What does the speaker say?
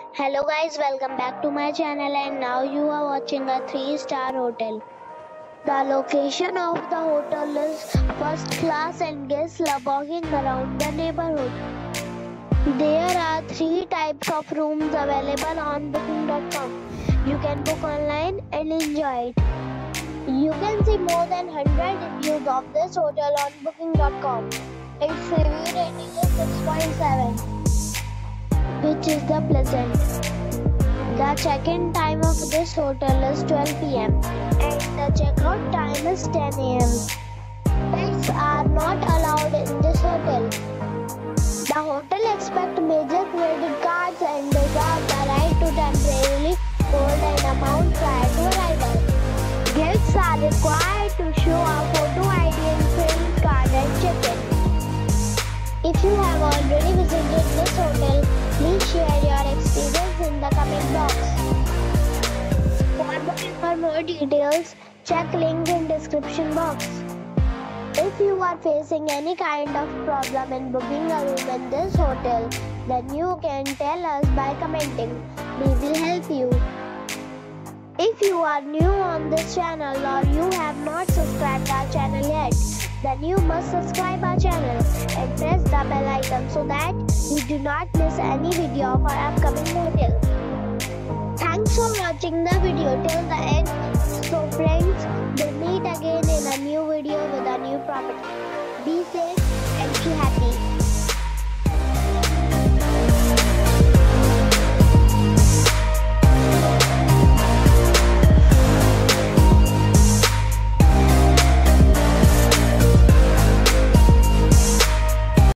Hello guys, welcome back to my channel and now you are watching a 3-star hotel. The location of the hotel is first class and guests love walking around the neighborhood. There are 3 types of rooms available on booking.com. You can book online and enjoy it. You can see more than 100 reviews of this hotel on booking.com. Its review rating is 6.7. which is the pleasant. The check-in time of this hotel is 12 p.m. and the check-out time is 10 a.m. Pets are not allowed in this hotel. The hotel accepts major credit cards and reserves the right to temporarily hold an amount prior to arrival. Guests are required to show a photo ID and credit card at check-in. If you have already visited this hotel, please share your experience in the comment box. For booking or more details, check link in description box. If you are facing any kind of problem in booking a room in this hotel, then you can tell us by commenting. We will help you. If you are new on this channel or you have not subscribed our channel yet, then you must subscribe our channel and press the bell icon so that you do not miss any video of our upcoming hotel. Thanks for watching the video till the end. So friends, we'll meet again in a new video with a new property. Be safe.